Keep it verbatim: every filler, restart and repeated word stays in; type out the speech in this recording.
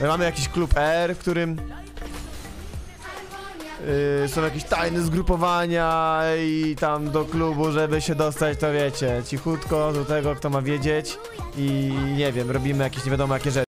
Mamy jakiś klub R, w którym yy, są jakieś tajne zgrupowania i tam do klubu, żeby się dostać, to wiecie, cichutko do tego, kto ma wiedzieć i nie wiem, robimy jakieś nie wiadomo jakie rzeczy.